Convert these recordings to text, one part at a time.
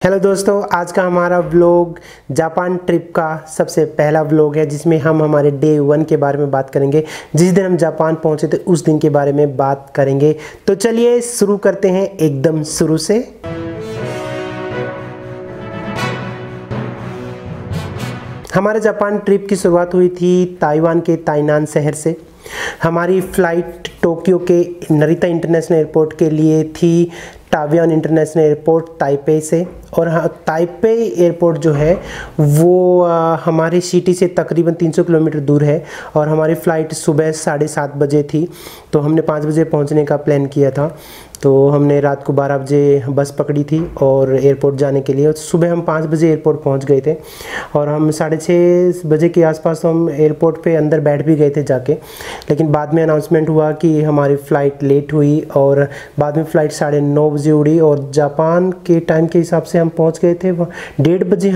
Hello दोस्तों, आज का हमारा व्लॉग जापान ट्रिप का सबसे पहला व्लॉग है जिसमें हम हमारे डे 1 के बारे में बात करेंगे। जिस दिन हम जापान पहुंचे थे उस दिन के बारे में बात करेंगे। तो चलिए शुरू करते हैं एकदम शुरू से। हमारे जापान ट्रिप की शुरुआत हुई थी ताइवान के ताइनान शहर से। हमारी फ़्लाइट टोक्यो के नरिता इंटरनेशनल एयरपोर्ट के लिए थी टावियन इंटरनेशनल एयरपोर्ट ताइपे से। और हाँ, ताइपे एयरपोर्ट जो है वो हमारी सिटी से तकरीबन 300 किलोमीटर दूर है और हमारी फ़्लाइट सुबह 7:30 बजे थी। तो हमने 5 बजे पहुंचने का प्लान किया था। तो हमने रात को 12 बजे बस पकड़ी थी और एयरपोर्ट जाने के लिए। सुबह हम 5 बजे एयरपोर्ट पहुंच गए थे और हम 6:30 बजे के आसपास तो हम एयरपोर्ट पे अंदर बैठ भी गए थे जाके। लेकिन बाद में अनाउंसमेंट हुआ कि हमारी फ़्लाइट लेट हुई और बाद में फ़्लाइट 9:30 बजे उड़ी और जापान के टाइम के हिसाब से हम पहुंच गए थे 1:30 बजे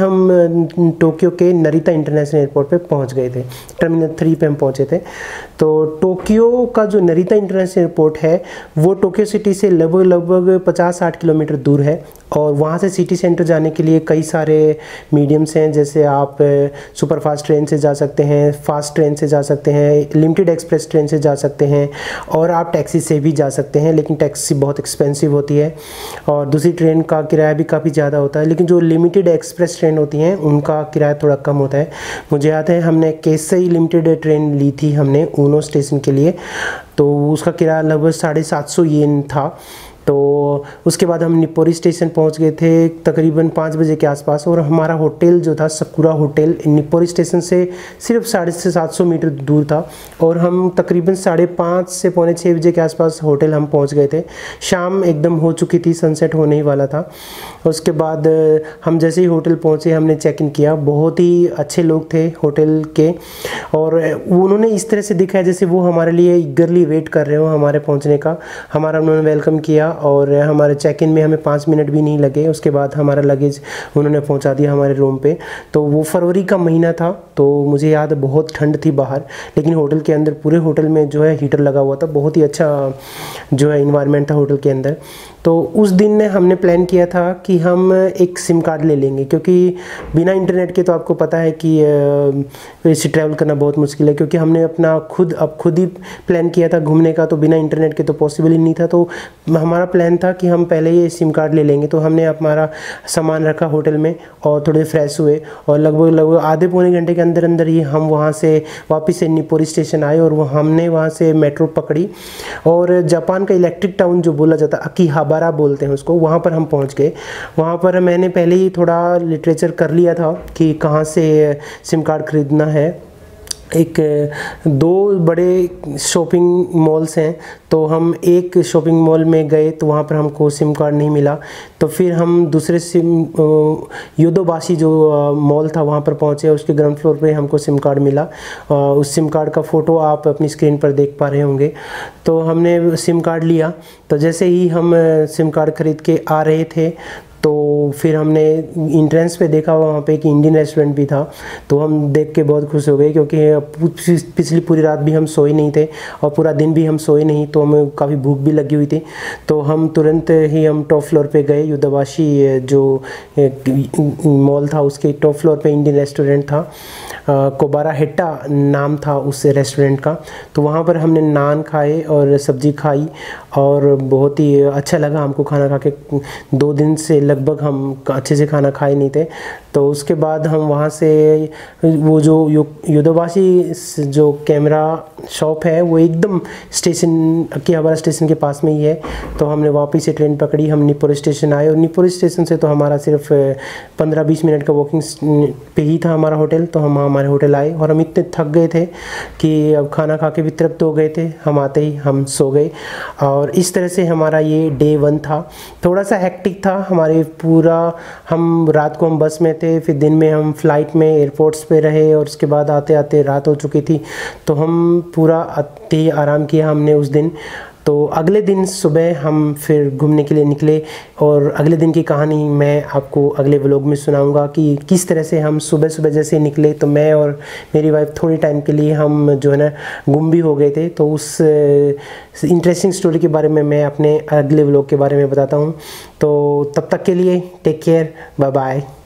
हम टोक्यो के नरिता इंटरनेशनल एयरपोर्ट पे पहुंच गए थे। टर्मिनल 3 पे हम पहुंचे थे। तो टोक्यो का जो नरिता इंटरनेशनल एयरपोर्ट है वो टोक्यो सिटी से लगभग 50-60 किलोमीटर दूर है और वहाँ से सिटी सेंटर जाने के लिए कई सारे मीडियम्स हैं। जैसे आप सुपर फास्ट ट्रेन से जा सकते हैं, फास्ट ट्रेन से जा सकते हैं, लिमिटेड एक्सप्रेस ट्रेन से जा सकते हैं और आप टैक्सी से भी जा सकते हैं। लेकिन टैक्सी बहुत एक्सपेंसिव होती है और दूसरी ट्रेन का किराया भी काफ़ी ज़्यादा होता है। लेकिन जो लिमिटेड एक्सप्रेस ट्रेन होती हैं उनका किराया थोड़ा कम होता है। मुझे याद है हमने केसई लिमिटेड ट्रेन ली थी हमने ऊनो स्टेशन के लिए, तो उसका किराया लगभग 750 येन था। तो उसके बाद हम निप्पोरी स्टेशन पहुंच गए थे तकरीबन 5 बजे के आसपास और हमारा होटल जो था सकुरा होटल निप्पोरी स्टेशन से सिर्फ 750 मीटर दूर था और हम तकरीबन 5:30 से पौने 6 बजे के आसपास होटल हम पहुंच गए थे। शाम एकदम हो चुकी थी, सनसेट होने ही वाला था। उसके बाद हम जैसे ही होटल पहुँचे हमने चेक इन किया। बहुत ही अच्छे लोग थे होटल के और उन्होंने इस तरह से दिखाया जैसे वो हमारे लिए ईगरली वेट कर रहे हो हमारे पहुँचने का। हमारा उन्होंने वेलकम किया और हमारे चेक इन में हमें 5 मिनट भी नहीं लगे। उसके बाद हमारा लगेज उन्होंने पहुंचा दिया हमारे रूम पे। तो वो फरवरी का महीना था तो मुझे याद है बहुत ठंड थी बाहर, लेकिन होटल के अंदर पूरे होटल में जो है हीटर लगा हुआ था। बहुत ही अच्छा जो है इन्वायरमेंट था होटल के अंदर। तो उस दिन हमने प्लान किया था कि हम एक सिम कार्ड ले लेंगे क्योंकि बिना इंटरनेट के तो आपको पता है कि इससे ट्रैवल करना बहुत मुश्किल है। क्योंकि हमने अपना खुद ही प्लान किया था घूमने का, तो बिना इंटरनेट के तो पॉसिबल ही नहीं था। तो हमारा प्लान था कि हम पहले ये सिम कार्ड ले लेंगे। तो हमने हमारा सामान रखा होटल में और थोड़े फ्रेश हुए और लगभग आधे पौने घंटे के अंदर अंदर ही हम वहाँ से वापस से निप्पोरी स्टेशन आए और हमने वहाँ से मेट्रो पकड़ी और जापान का इलेक्ट्रिक टाउन जो बोला जाता है अकीहाबारा बोलते हैं उसको, वहाँ पर हम पहुँच गए। वहाँ पर मैंने पहले ही थोड़ा लिटरेचर कर लिया था कि कहाँ से सिम कार्ड खरीदना है। 2 बड़े शॉपिंग मॉल्स हैं, तो हम एक शॉपिंग मॉल में गए तो वहाँ पर हमको सिम कार्ड नहीं मिला। तो फिर हम दूसरे योदोबाशी जो मॉल था वहाँ पर पहुँचे, उसके ग्राउंड फ्लोर पे हमको सिम कार्ड मिला। उस सिम कार्ड का फ़ोटो आप अपनी स्क्रीन पर देख पा रहे होंगे। तो हमने सिम कार्ड लिया। तो जैसे ही हम सिम कार्ड खरीद के आ रहे थे तो फिर हमने इंट्रेंस पे देखा वहाँ पे कि इंडियन रेस्टोरेंट भी था। तो हम देख के बहुत खुश हो गए क्योंकि पिछली पूरी रात भी हम सोए नहीं थे और पूरा दिन भी हम सोए नहीं, तो हमें काफ़ी भूख भी लगी हुई थी। तो हम तुरंत ही हम टॉप फ्लोर पे गए। योदोबाशी जो मॉल था उसके टॉप फ्लोर पे इंडियन रेस्टोरेंट था, कोबारा हेट्टा नाम था उस रेस्टोरेंट का। तो वहाँ पर हमने नान खाए और सब्ज़ी खाई और बहुत ही अच्छा लगा हमको खाना खा के। 2 दिन से लगभग हम अच्छे से खाना खाए नहीं थे। तो उसके बाद हम वहाँ से वो जो योदोबाशी जो कैमरा शॉप है वो एकदम स्टेशन अकीहाबारा स्टेशन के पास में ही है। तो हमने वापस से ट्रेन पकड़ी, हम निप्पोरी स्टेशन आए और निप्पोरी स्टेशन से तो हमारा सिर्फ 15-20 मिनट का वॉकिंग पे ही था हमारा होटल। तो हम हमारे होटल आए और हम इतने थक गए थे कि अब खाना खा के भी तृप्त हो गए थे। हम आते ही हम सो गए और इस तरह से हमारा ये डे 1 था। थोड़ा सा हेक्टिक था हमारे पूरा। हम रात को हम बस में थे, फिर दिन में हम फ्लाइट में एयरपोर्ट्स पे रहे और उसके बाद आते आते रात हो चुकी थी। तो हम पूरा आराम किया हमने उस दिन। तो अगले दिन सुबह हम फिर घूमने के लिए निकले और अगले दिन की कहानी मैं आपको अगले व्लॉग में सुनाऊंगा कि किस तरह से हम सुबह सुबह जैसे निकले तो मैं और मेरी वाइफ थोड़ी टाइम के लिए हम जो है ना गुम भी हो गए थे। तो उस इंटरेस्टिंग स्टोरी के बारे में मैं अपने अगले व्लॉग के बारे में बताता हूँ। तो तब तक के लिए टेक केयर, बाय बाय।